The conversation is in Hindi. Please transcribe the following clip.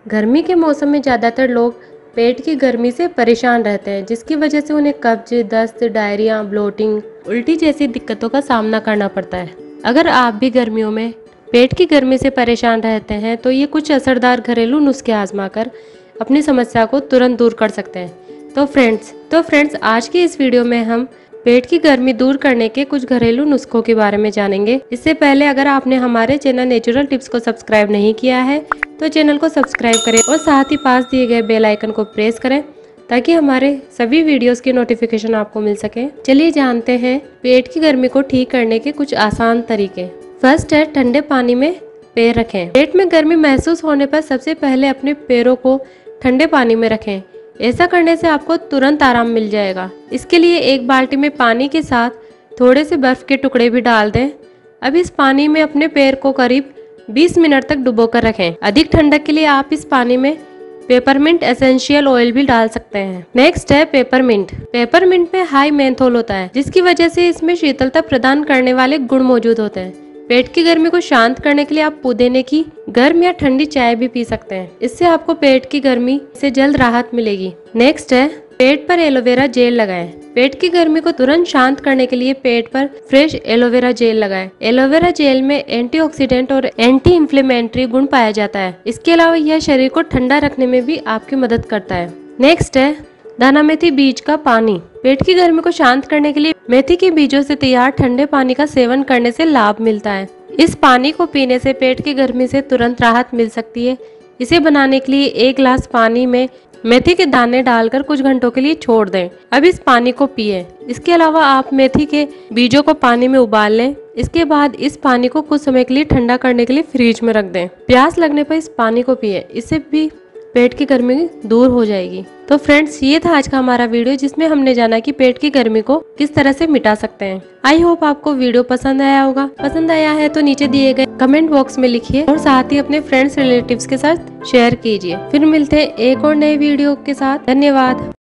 गर्मी के मौसम में ज़्यादातर लोग पेट की गर्मी से परेशान रहते हैं, जिसकी वजह से उन्हें कब्ज, दस्त, डायरिया, ब्लोटिंग, उल्टी जैसी दिक्कतों का सामना करना पड़ता है। अगर आप भी गर्मियों में पेट की गर्मी से परेशान रहते हैं तो ये कुछ असरदार घरेलू नुस्खे आजमाकर अपनी समस्या को तुरंत दूर कर सकते हैं। तो फ्रेंड्स आज की इस वीडियो में हम पेट की गर्मी दूर करने के कुछ घरेलू नुस्खों के बारे में जानेंगे। इससे पहले अगर आपने हमारे चैनल नेचुरल टिप्स को सब्सक्राइब नहीं किया है तो चैनल को सब्सक्राइब करें और साथ ही पास दिए गए बेल आइकन को प्रेस करें ताकि हमारे सभी वीडियोस की नोटिफिकेशन आपको मिल सके। चलिए जानते हैं पेट की गर्मी को ठीक करने के कुछ आसान तरीके। फर्स्ट है, ठंडे पानी में पैर रखें। पेट में गर्मी महसूस होने पर सबसे पहले अपने पैरों को ठंडे पानी में रखें। ऐसा करने से आपको तुरंत आराम मिल जाएगा। इसके लिए एक बाल्टी में पानी के साथ थोड़े से बर्फ के टुकड़े भी डाल दें। अब इस पानी में अपने पैर को करीब 20 मिनट तक डुबोकर रखें। अधिक ठंडक के लिए आप इस पानी में पेपरमिंट एसेंशियल ऑयल भी डाल सकते हैं। नेक्स्ट है पेपरमिंट। पेपरमिंट में हाई मेंथोल होता है, जिसकी वजह से इसमें शीतलता प्रदान करने वाले गुण मौजूद होते हैं। पेट की गर्मी को शांत करने के लिए आप पुदीने की गर्म या ठंडी चाय भी पी सकते हैं। इससे आपको पेट की गर्मी से जल्द राहत मिलेगी। नेक्स्ट है, पेट पर एलोवेरा जेल लगाएं। पेट की गर्मी को तुरंत शांत करने के लिए पेट पर फ्रेश एलोवेरा जेल लगाएं। एलोवेरा जेल में एंटीऑक्सीडेंट और एंटी इंफ्लेमेटरी गुण पाया जाता है। इसके अलावा यह शरीर को ठंडा रखने में भी आपकी मदद करता है। नेक्स्ट है, दाना मेथी बीज का पानी। पेट की गर्मी को शांत करने के लिए मेथी के बीजों से तैयार ठंडे पानी का सेवन करने से लाभ मिलता है। इस पानी को पीने से पेट की गर्मी से तुरंत राहत मिल सकती है। इसे बनाने के लिए 1 गिलास पानी में मेथी के दाने डालकर कुछ घंटों के लिए छोड़ दें। अब इस पानी को पिए। इसके अलावा आप मेथी के बीजों को पानी में उबाल लें। इसके बाद इस पानी को कुछ समय के लिए ठंडा करने के लिए फ्रिज में रख दें। प्यास लगने पर इस पानी को पिए। इससे भी पेट की गर्मी दूर हो जाएगी। तो फ्रेंड्स, ये था आज का हमारा वीडियो, जिसमें हमने जाना कि पेट की गर्मी को किस तरह से मिटा सकते हैं। आई होप आपको वीडियो पसंद आया होगा। पसंद आया है तो नीचे दिए गए कमेंट बॉक्स में लिखिए और साथ ही अपने फ्रेंड्स रिलेटिव्स के साथ शेयर कीजिए। फिर मिलते हैं एक और नए वीडियो के साथ। धन्यवाद।